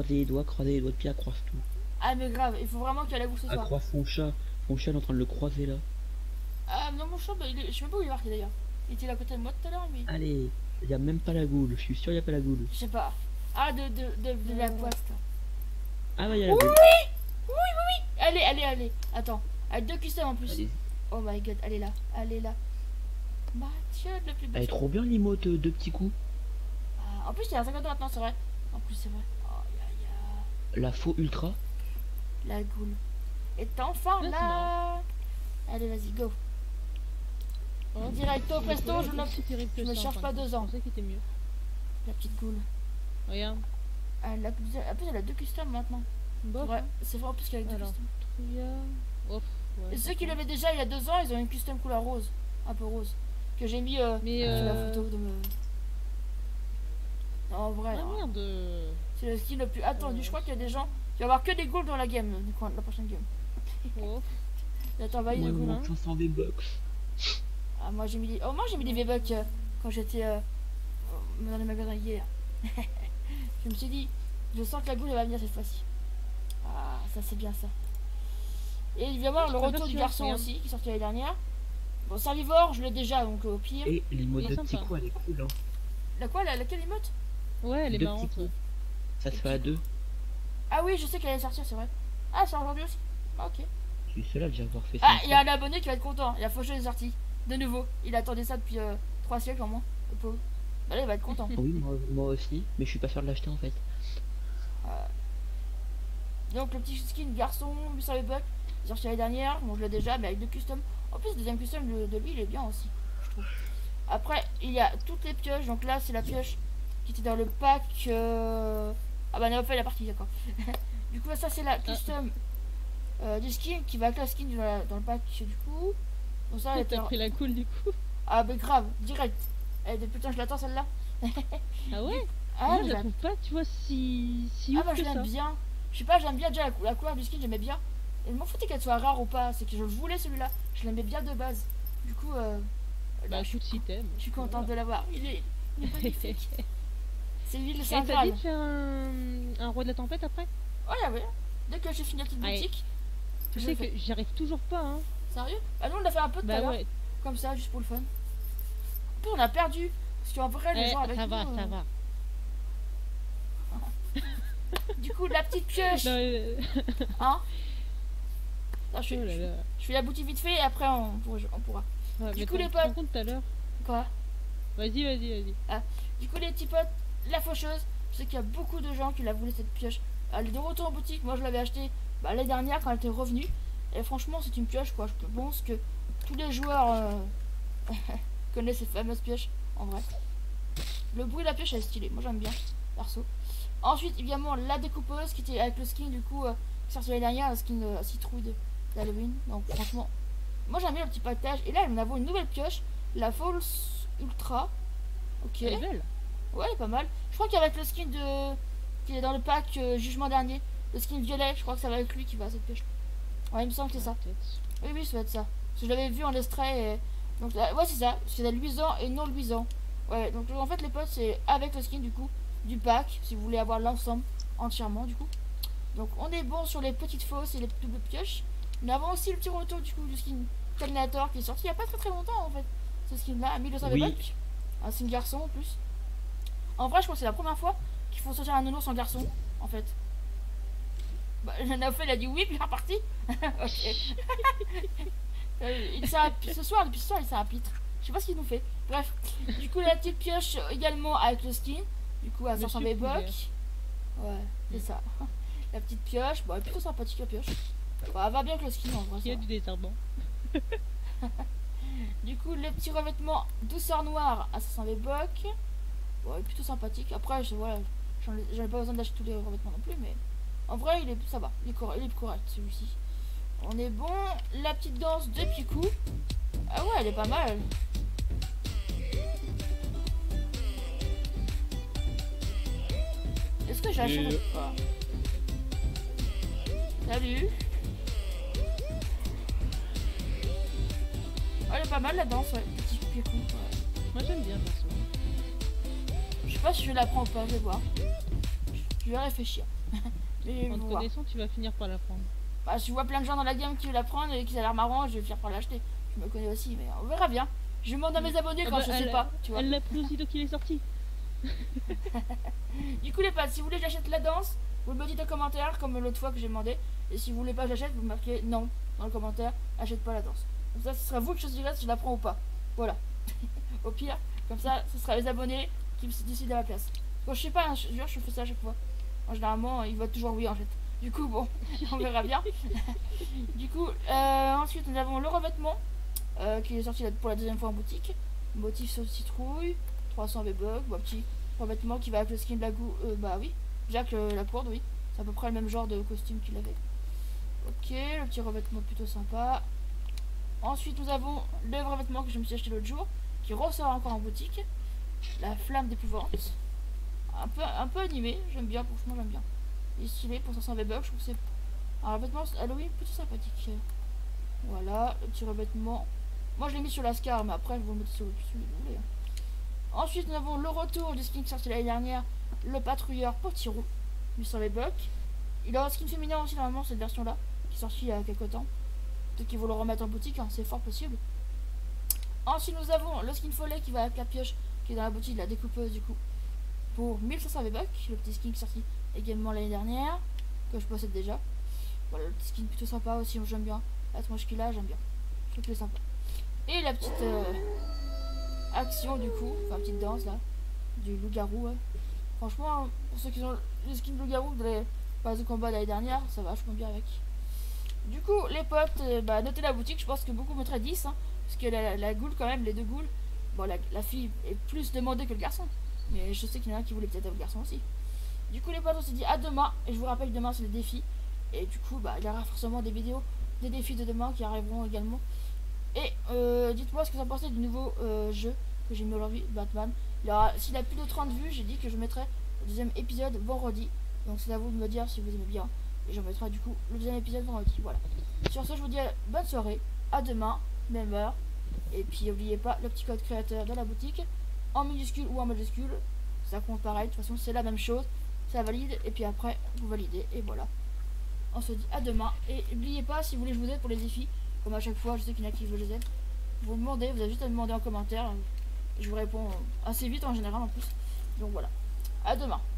croiser les doigts de pied, croise tout. Ah mais grave, il faut vraiment qu'elle avoue ce soir. Croise son chat. Mon chat est en train de le croiser là. Ah non mon chat, bah, je sais même pas où il est marqué d'ailleurs. Il était là à côté de moi tout à l'heure mais... Allez, il y a même pas la goule, je suis sûr il y a pas la goule. Je sais pas. Ah de la poiste. Ah bah il y a la Oui, goule. oui. Allez. Attends. Elle a 2 customs en plus. Allez. Oh my god, elle est là. Mathieu, le plus beau. Elle est trop bien l'emote de petits coups. Ah, en plus, il y a un 50 maintenant, c'est vrai. En plus, c'est vrai. Oh, La faux ultra. la goule. Est enfin Là, c'est là. Allez, vas-y, go. Oh, Directo, presto, je ne me cherche pas 2 ans. Je pensais qu'il était mieux. La petite goule. Regarde. En plus, elle a 2 customs maintenant. Bof. Ouais, c'est vrai en plus qu'elle a 2 Alors, customs. Tria. Ouf. Ouais, Et ceux qui l'avaient déjà il y a 2 ans, ils ont une custom couleur rose. Un peu rose. Que j'ai mis Mais sur la photo de me. Non, en vrai. Ah non. merde. C'est le skin le plus attendu. Je crois qu'il y a des gens. Il va y avoir que des ghouls dans la game, la prochaine game. Ouf. Attends, va y Moi, des il me ghouls. manque 500 V-Bucks. Ah, moi j'ai mis des. Oh, moi j'ai mis des V-Bucks quand j'étais dans les magasins hier. Je me suis dit, je sens que la goule elle va venir cette fois-ci. Ah, ça c'est bien ça. Et évidemment, le retour du garçon aussi, qui est sorti l'année dernière. Bon, Servivore, je l'ai déjà, donc au pire. Et l'emote Il est de petits sympa. coups, elle est cool hein. La quoi, laquelle emote? Ouais, elle est Deux marrante. petits coups. Ça se fait à 2. Ah oui, je sais qu'elle allait sortir, c'est vrai. Ah, c'est aujourd'hui aussi. Ah, ok. Je suis seul à déjà avoir fait ça. Ah, il y a un abonné qui va être content. Il a fauché les sorties. De nouveau. Il attendait ça depuis 3 siècles au moins. Le pauvre. Bah là, il va être content. Oui, moi aussi, mais je suis pas sûr de l'acheter en fait. Donc, le petit skin garçon, 800 bucks. Sorti l'année dernière. Bon, je l'ai déjà, mais avec 2 customs. En plus, le deuxième custom de lui, il est bien aussi. Je trouve. Après, il y a toutes les pioches. Donc là, c'est la pioche qui était dans le pack. Ah bah, on a fait la partie, d'accord. Du coup, ça, c'est la custom du skin qui va avec la skin dans le pack du coup. Donc ça, elle était... T'as pris la cool du coup. Ah bah grave, direct. Eh, putain, je l'attends celle-là. Ah ouais. Ah, Moi je la trouve pas, tu vois, si ah ouf bah je que ça. l'aime bien. Je sais pas, j'aime bien déjà la couleur du skin, j'aimais bien. Et je m'en foutais qu'elle soit rare ou pas, c'est que je voulais celui-là. Je l'aimais bien de base. Du coup, Bah écoute, si t'aimes. je suis contente de l'avoir. Il est magnifique. C'est l'huile Et Saint t'as Graal. dit de faire un roi de la tempête après? Ouais, ouais. Dès que j'ai fini la petite Ouais. boutique. Tu je sais le fais. que j'y arrive toujours pas, hein. Sérieux? Ah nous on l'a fait un peu tout à Bah l'heure. ouais. Comme ça, juste pour le fun. Après, on a perdu. Parce qu'en vrai, les gens avec ça nous, va, ça va. Du coup, la petite pioche. Non, Hein? Non, oh là là. je fais la boutique vite fait et après on pourra. Ouais, Du mais coup, les tu te rends potes. compte tout à l'heure. Quoi? Vas-y. Du coup, les petits potes, la faucheuse. Je sais qu'il y a beaucoup de gens qui la voulaient cette pioche. Elle est de retour en boutique. Moi, je l'avais achetée l'année dernière quand elle était revenue. Et franchement, c'est une pioche quoi. Je pense que tous les joueurs connaissent cette fameuse pioche en vrai. Le bruit de la pioche est stylé. Moi, j'aime bien, perso. Ensuite, évidemment, la découpeuse qui était avec le skin du coup sorti l'année dernière, le skin citrouille d'Halloween. Donc, franchement, moi j'aime bien le petit package. Et là, nous avons une nouvelle pioche, la False Ultra. Ok. Elle est belle. Ouais, elle est pas mal. Je crois qu'avec le skin qui est dans le pack jugement dernier, le skin violet, je crois que ça va avec lui qui va à cette pioche. Ouais, il me semble que c'est ça. Peut-être. Oui, ça va être ça. Parce que je l'avais vu en extrait. Donc, ouais, c'est ça. Parce qu'il y a luisant et non luisant. Ouais, donc en fait, les potes, c'est avec le skin du coup du pack, si vous voulez avoir l'ensemble entièrement du coup. Donc, on est bon sur les petites fausses et les doubles pioches. Nous avons aussi le petit retour du coup du skin Terminator qui est sorti il y a pas très longtemps en fait. Ce skin là à 1200 Oui. bucks. Un skin garçon en plus. En vrai, je crois que c'est la première fois qu'il faut sortir un nounours en garçon en fait. Bah, Naofel il a dit oui, puis il est reparti. Ok. Ce soir, depuis ce soir, il s'est un pitre. Je sais pas ce qu'il nous fait. Bref, du coup, la petite pioche également avec le skin. Du coup, à 500 V-Bucks. Ouais, c'est ça. La petite pioche. Bon, elle est plutôt sympathique la pioche. Bon, elle va bien avec le skin en vrai. Il y a du désherbant. Du coup, le petit revêtement douceur noire à 500 V-Bucks. Bon, elle est plutôt sympathique. Après, voilà, j'en ai pas besoin d'acheter tous les revêtements non plus, mais en vrai, ça va. Il est correct celui-ci. On est bon. La petite danse de Picou. Ah ouais, elle est pas mal. Est-ce que j'achète ou pas? Salut. Oh, elle est pas mal la danse, ouais. Petit Picou. Ouais. Moi j'aime bien perso. Je sais pas si je la prends ou pas, je vais voir. Je vais réfléchir. Mais En te voilà. connaissant, tu vas finir par la prendre. Bah, je vois plein de gens dans la game qui veulent la prendre et qui ça a l'air marrant, je vais finir par l'acheter. Je me connais aussi, mais on verra bien. Je demande à mes abonnés Ah quand bah, je sais pas, tu vois. Elle l'a pris aussitôt qu'il est sorti. Du coup, les potes, si vous voulez que j'achète la danse, vous le dites en commentaire, comme l'autre fois que j'ai demandé. Et si vous voulez pas que j'achète, vous marquez non dans le commentaire, achète pas la danse. Comme ça, ce sera vous qui choisirez si je la prends ou pas. Voilà. Au pire, comme ça, ce sera les abonnés qui décident à la place. Bon, je sais pas, hein, je fais ça à chaque fois. Généralement, ils votent toujours oui en fait. Du coup, bon, on verra bien. Du coup, ensuite, nous avons le revêtement qui est sorti pour la deuxième fois en boutique. Motif sauce citrouille, 300 V-Bucks, bon, petit revêtement qui va avec le skin de la goût. Bah oui, Jack la pourde, oui. C'est à peu près le même genre de costume qu'il avait. Ok, le petit revêtement plutôt sympa. Ensuite, nous avons le revêtement que je me suis acheté l'autre jour, qui ressort encore en boutique. La flamme d'épouvante. Un peu animé, j'aime bien, franchement j'aime bien. Il est stylé pour 500 V-Bucks, je trouve que c'est un revêtement Halloween plutôt sympathique. Voilà, le petit revêtement. Moi je l'ai mis sur la Scar, mais après je vous le mettez sur les boulets. Ensuite, nous avons le retour du skin sorti l'année dernière, le patrouilleur Potiron, 800 V-Bucks. Il a un skin féminin aussi, normalement, cette version-là, qui est sortie il y a quelques temps. Peut-être qu'ils vont le remettre en boutique, hein, c'est fort possible. Ensuite, nous avons le skin follet qui va avec la pioche, qui est dans la boutique de la découpeuse, du coup, pour 1500 V-Bucks. Le petit skin qui est sorti également l'année dernière, que je possède déjà. Voilà, le petit skin plutôt sympa aussi, j'aime bien. La tronche qu'il a, j'aime bien. Je trouve qu'il est sympa. Et la petite action, du coup, enfin, petite danse là, du loup-garou. Ouais. Franchement, pour ceux qui ont le skin loup-garou de la phase de combat l'année dernière, ça va vachement bien avec. Du coup, les potes, notez la boutique, je pense que beaucoup mettraient 10, hein, parce que la goule, quand même, les deux goules, bon, la fille est plus demandée que le garçon, mais je sais qu'il y en a qui voulaient peut-être le garçon aussi. Du coup, les potes, on s'est dit à demain, et je vous rappelle que demain c'est le défi, et du coup, il y aura forcément des vidéos, des défis de demain qui arriveront également. Et dites-moi ce que vous en pensez du nouveau jeu que j'ai mis aujourd'hui, Batman. S'il a plus de 30 vues, j'ai dit que je mettrai le deuxième épisode vendredi, donc c'est à vous de me dire si vous aimez bien. Et j'en mettrai du coup le deuxième épisode vendredi. Voilà. Sur ce, je vous dis bonne soirée. À demain, même heure. Et puis n'oubliez pas le petit code créateur de la boutique. En minuscule ou en majuscule. Ça compte pareil. De toute façon, c'est la même chose. Ça valide. Et puis après, vous validez. Et voilà. On se dit à demain. Et n'oubliez pas, si vous voulez que je vous aide pour les défis, comme à chaque fois, je sais qu'il y en a qui veulent les aider. Vous demandez. Vous avez juste à me demander en commentaire. Je vous réponds assez vite en général en plus. Donc voilà. À demain.